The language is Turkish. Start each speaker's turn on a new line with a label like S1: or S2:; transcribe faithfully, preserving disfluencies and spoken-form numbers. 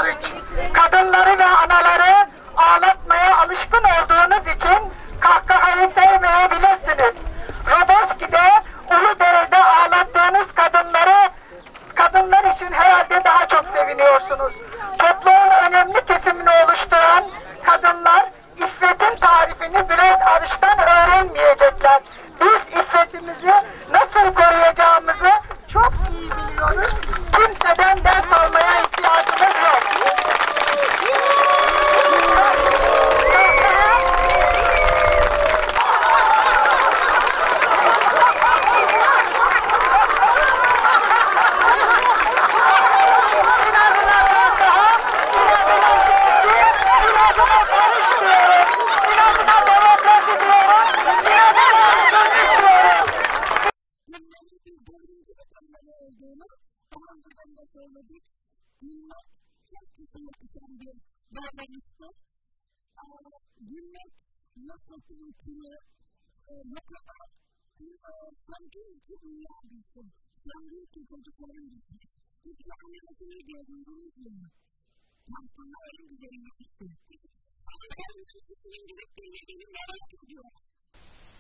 S1: hariç. Kadınları ve anaları ağlatmaya alışkın olduğunuz için kahkahayı sevmeyebilirsiniz. Roboski'de, Uludere'de ağlattığınız kadınları, kadınlar için herhalde daha çok seviniyorsunuz. Toplumun önemli kesimini oluşturan kadınlar iffetin tarifini Bülent Arış'tan öğrenmeyecekler. Biz iffetimizi nasıl koruyacağımızı çok iyi biliyoruz. Kimseden ders almaya ihtiyacımız yok.
S2: Daha önceden de söyledik, gülmek çok kişiye düşen bir davranıştır. Gülmek nasıl mümkünü ne kadar sanki ki dünya bilsin, sanki ki çocukların bilsin. Bu camiatını gördüğünüz gibi, aslında en güzel bir şey. Sanki en güzel bir şeyin gerektiğini merak ediyorum.